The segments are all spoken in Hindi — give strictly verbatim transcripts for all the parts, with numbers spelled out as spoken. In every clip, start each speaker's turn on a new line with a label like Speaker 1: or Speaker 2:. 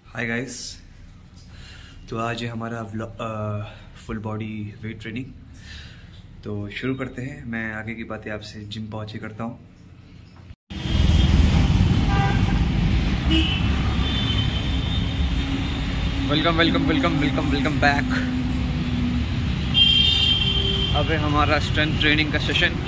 Speaker 1: Hi guys. तो आज है हमारा फुल बॉडी वेट ट्रेनिंग। तो शुरू करते हैं। मैं आगे की बातें आपसे जिम पहुँच के करता हूँ। Welcome welcome welcome welcome welcome back. अब है हमारा स्ट्रेंथ ट्रेनिंग का सेशन।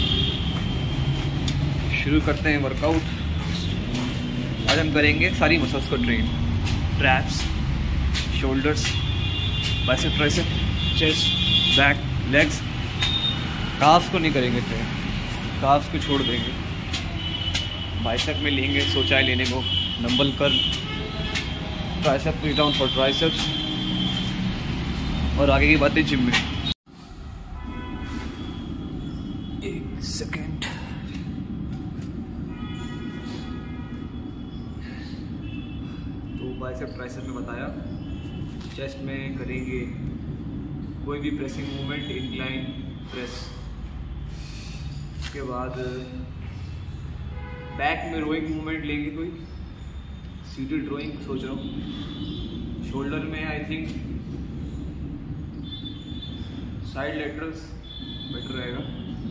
Speaker 1: शुरू करते हैं वर्कआउट। आज हम करेंगे सारी मसल्स को train. Traps, shoulders, bicep, tricep, chest, back, legs. Calfs को नहीं करेंगे ट्रेन, काफ्स को छोड़ देंगे। बाइसेप में लेंगे सोचाई लेने को, डंबल कर, tricep push down for triceps, और आगे की बातें जिम में। एक सेकेंड। बाइसेप ट्राइसेप में बताया। चेस्ट में करेंगे कोई भी प्रेसिंग मूवमेंट, इंक्लाइन प्रेस। उसके बाद बैक में रोइंग मूवमेंट लेंगे, कोई सीटेड रोइंग सोच रहा हूँ। शोल्डर में I think side laterals better रहेगा।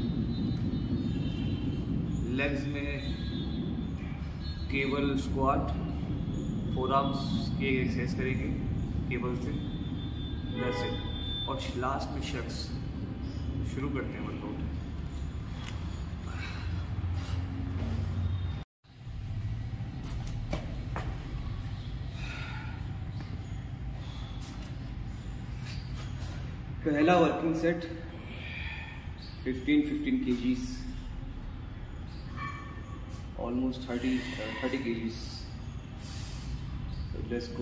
Speaker 1: लेग्स में केबल स्क्वाट, फोर आर्म्स की एक्सरसाइज करेंगे केबल से। That's it. और लास्ट में शख्स। शुरू करते हैं वर्कआउट। पहला working set fifteen fifteen KGs, almost thirty thirty KGs. Let's go.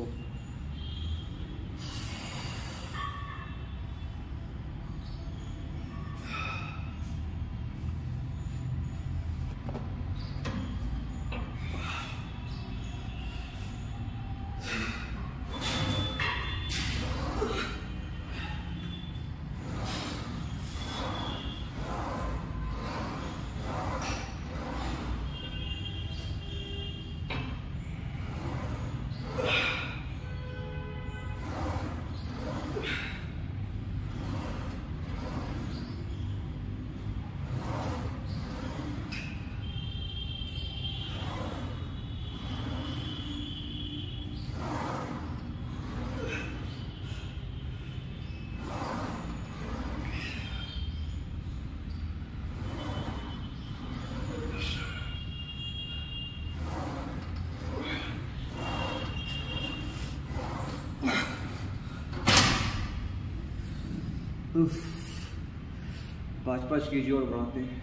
Speaker 1: पाँच पाँच के जी और बढ़ाते हैं।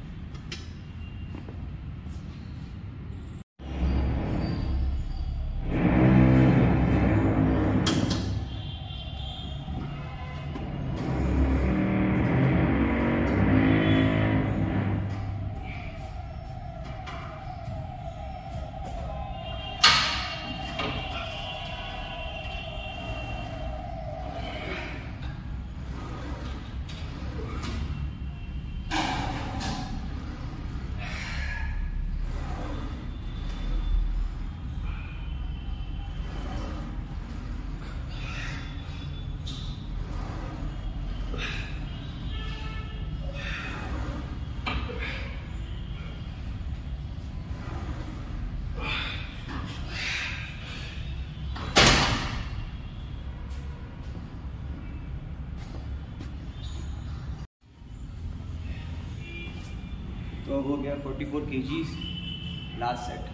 Speaker 1: तो अब हो गया forty four KGs last set.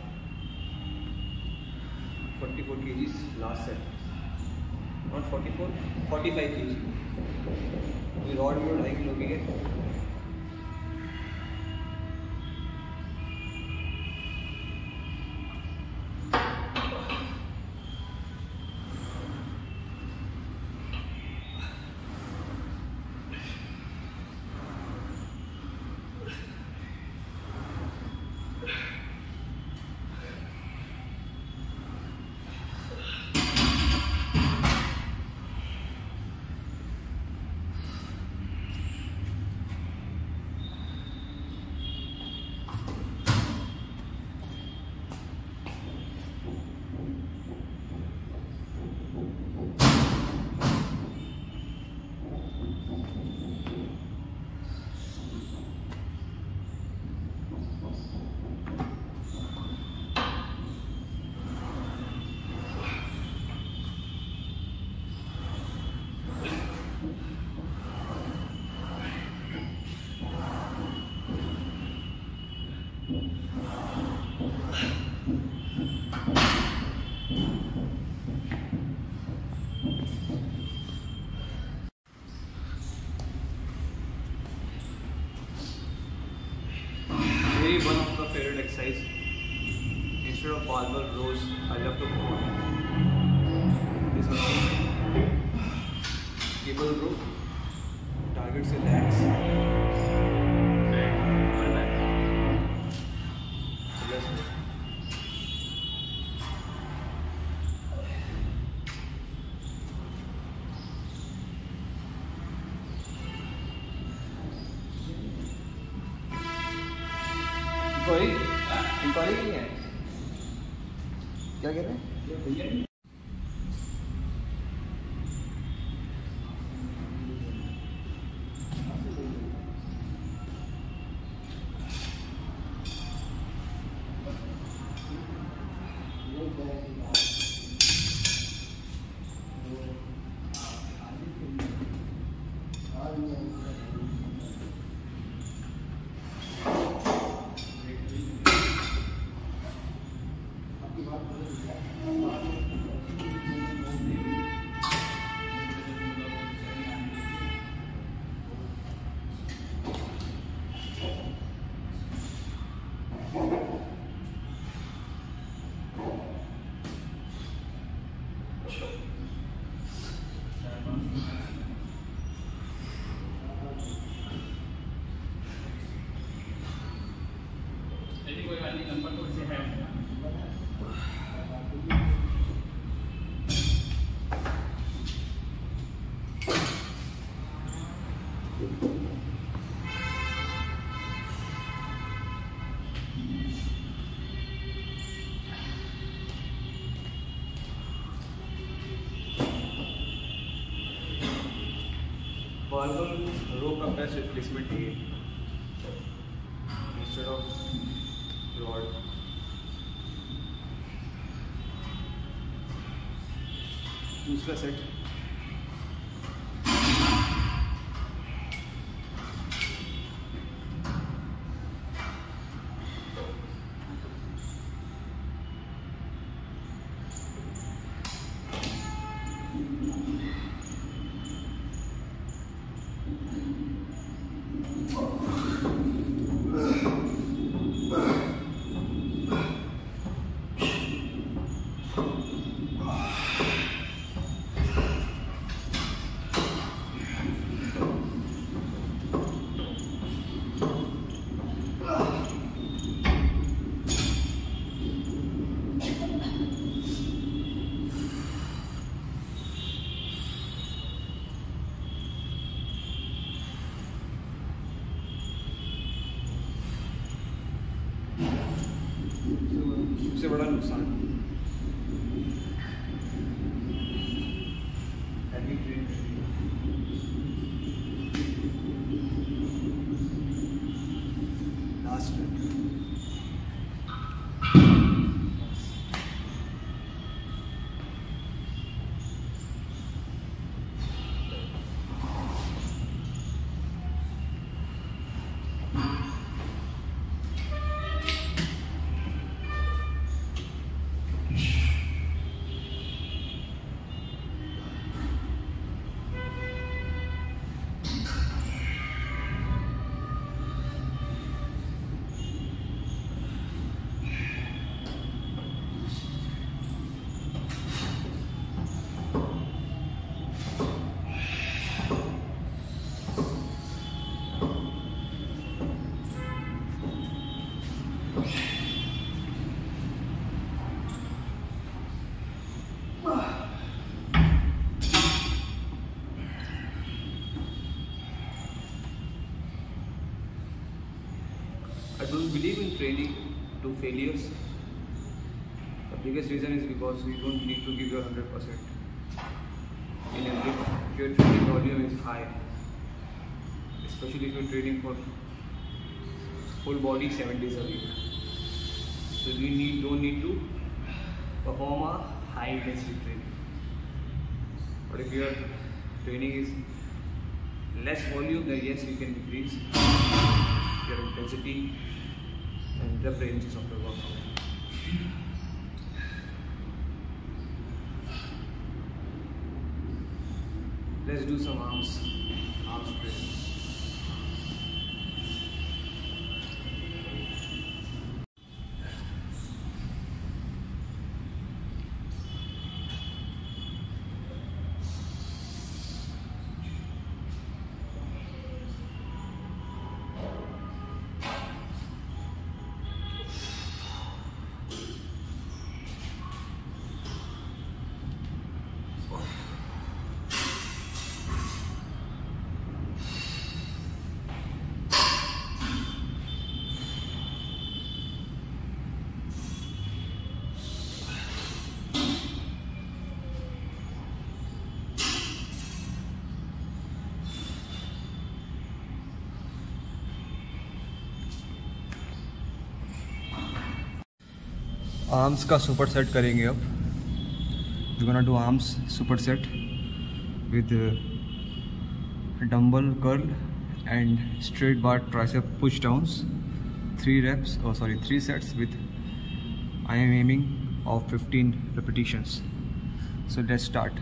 Speaker 1: Forty four KGs last set. Not forty four, forty five KG. Rod में ढाई किलो की है। cable row, target से legs and pull back. So let's go. Inquiry inquiry नहीं है, क्या कह रहे हैं? Barbell row का best replacement है instead of rod. दूसरा सेट सबसे बड़ा नुकसान heavy train last I don't believe in training to failures. The biggest reason is because you don't need to give your one hundred percent in everything. If your training volume is high, especially if you're training for full body seven days a week, so you need don't need to perform a high intensity training. But if your training is less volume, then yes, you can increase your intensity and the ranges of the workout. Let's do some arms, arms training. Arms का सुपर सेट करेंगे अब. We gonna do arms super set with dumbbell curl and straight bar tricep push downs. Three reps, oh sorry, three sets with I am aiming of fifteen repetitions. So let's start.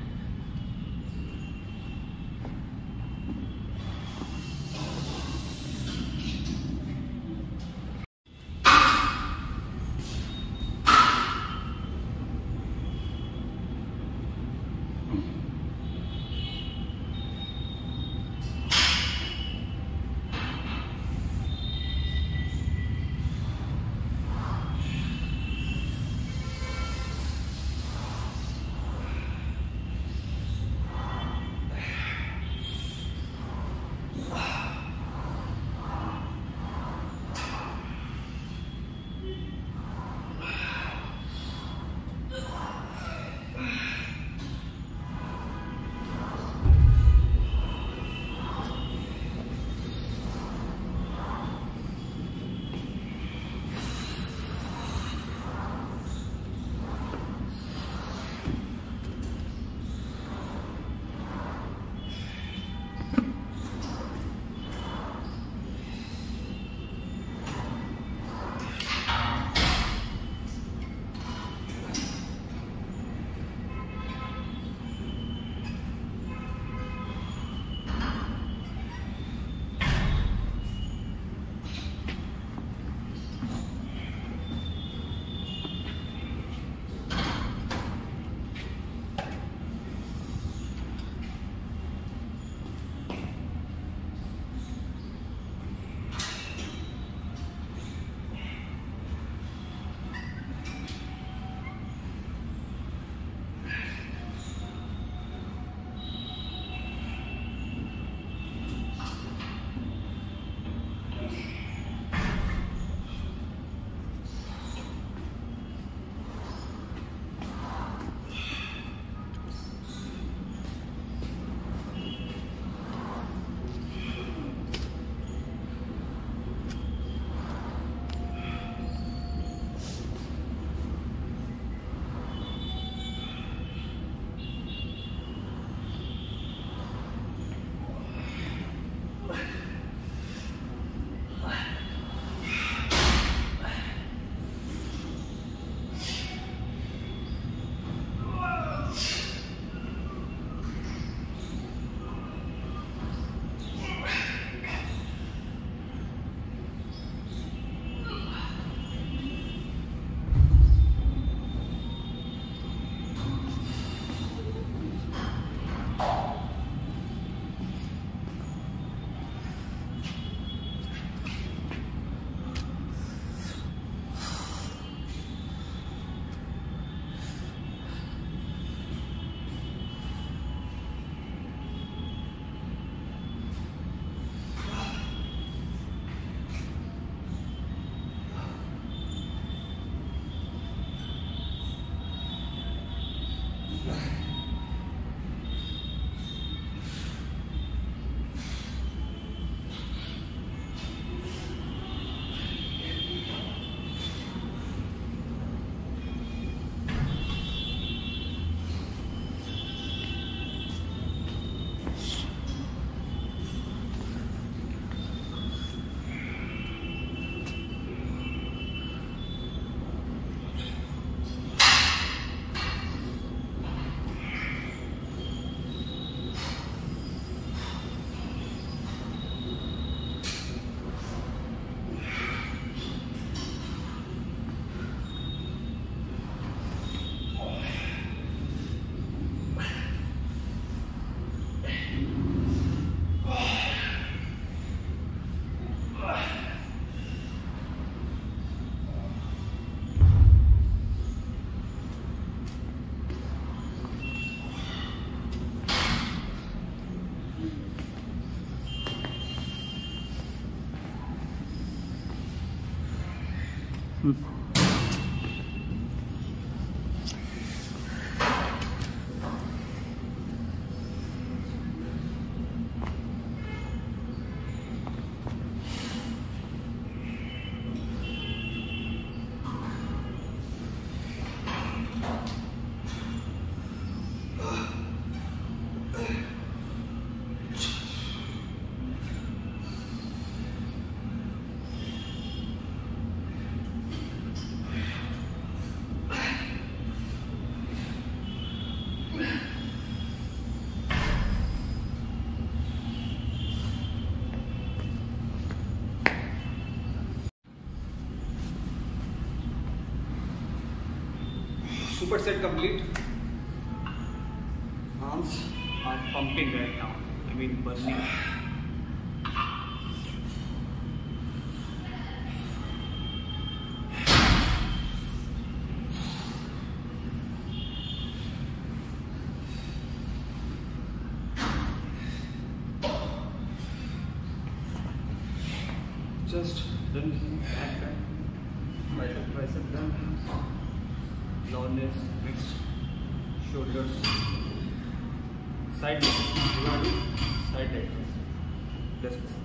Speaker 1: Superset complete. Arms are pumping right now. I mean burning. Just done. Back, back. Bicep, tricep done. Loudness, mixed. Shoulders. Side leg. You want to do side leg. Let's go.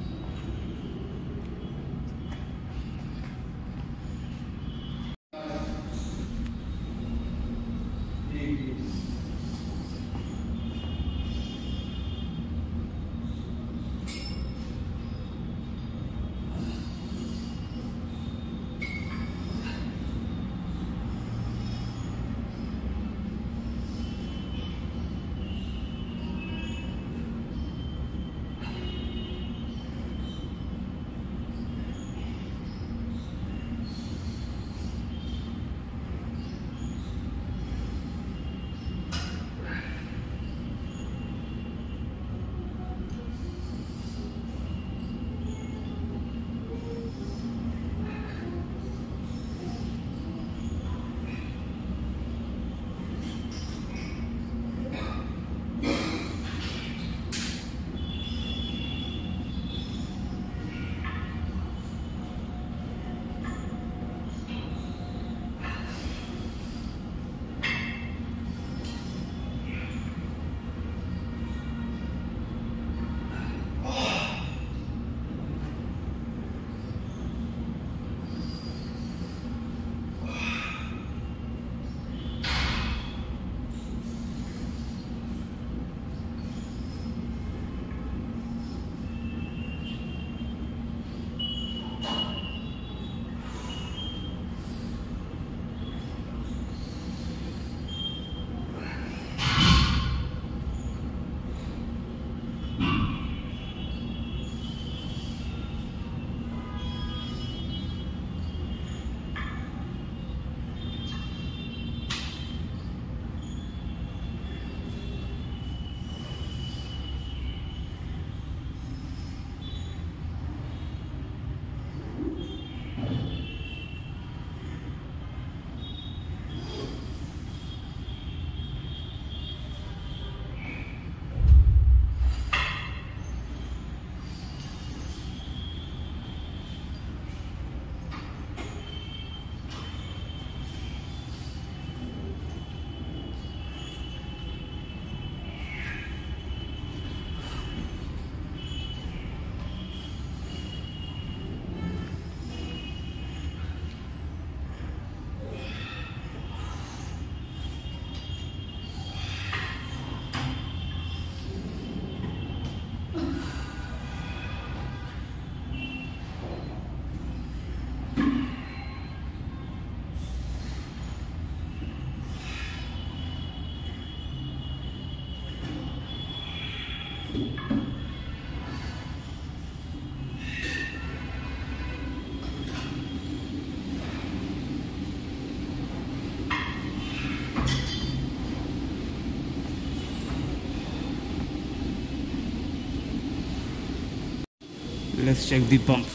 Speaker 2: Let's check the pump.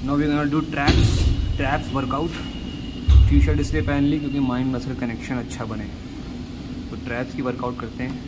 Speaker 1: Now we gonna do traps traps workout. T shirt इसलिए पहन ली क्योंकि माइंड मसल कनेक्शन अच्छा बने, तो ट्रैप्स की वर्कआउट करते हैं।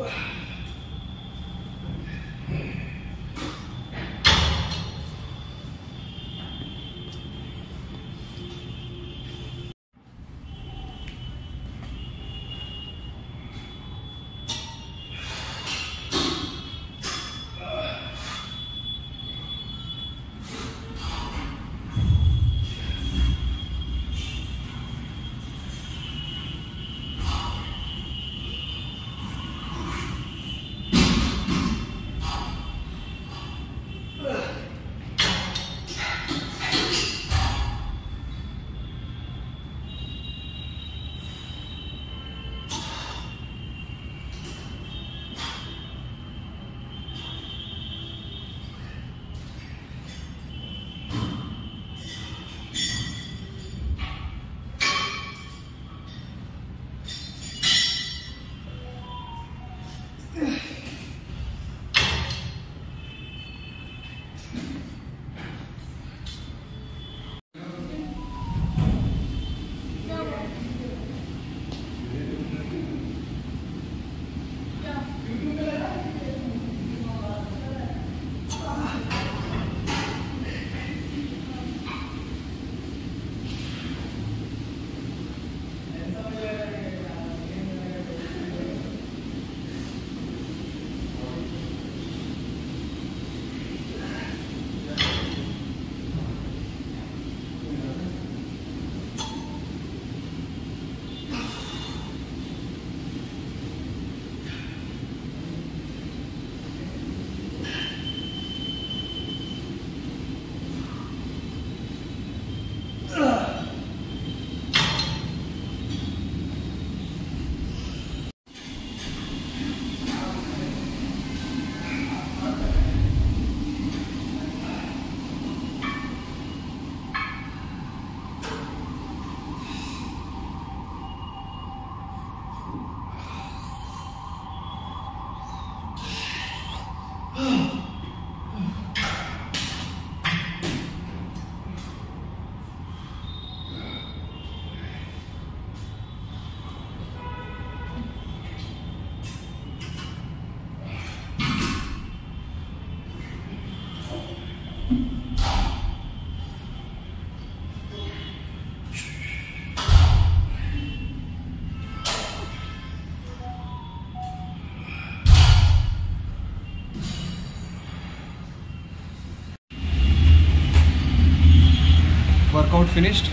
Speaker 1: Workout finished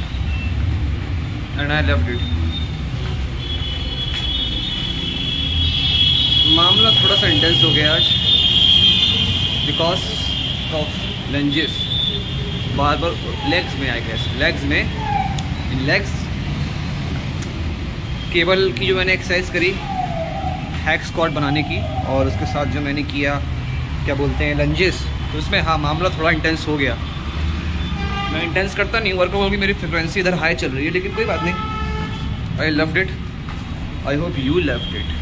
Speaker 1: and I loved it. मामला थोड़ा सा इंटेंस हो गया आज बिकॉज ऑफ लंजेस बार बार लेग्स में आई गेस लेग्स में इन लेग्स केबल की जो मैंने एक्सरसाइज करी हैक स्क्वाट बनाने की और उसके साथ जो मैंने किया क्या बोलते हैं लंजेस, तो उसमें हाँ मामला थोड़ा इंटेंस हो गया। मैं इंटेंस करता नहीं वर्कआउट की, मेरी फ्रिक्वेंसी इधर हाई चल रही है, लेकिन कोई बात नहीं। I loved it, I hope you loved it.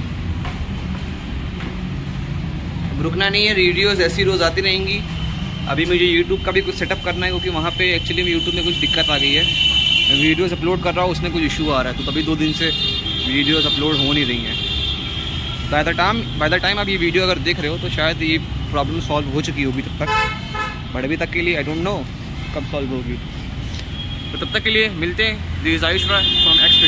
Speaker 1: रुकना नहीं है, वीडियोस ऐसी रोज़ आती रहेंगी। अभी मुझे यूट्यूब का भी कुछ सेटअप करना है क्योंकि वहाँ पे एक्चुअली में यूट्यूब में कुछ दिक्कत आ गई है। मैं वीडियोस अपलोड कर रहा हूँ, उसमें कुछ इशू आ रहा है, तो तभी दो दिन से वीडियोस अपलोड हो नहीं रही हैं। By the time by the time आप ये वीडियो अगर देख रहे हो तो शायद ये प्रॉब्लम सॉल्व हो चुकी होगी तब तक, बट अभी तक के लिए आई डोंट नो कब सॉल्व होगी। तो तब तक के लिए मिलते हैं। This is Ayush from x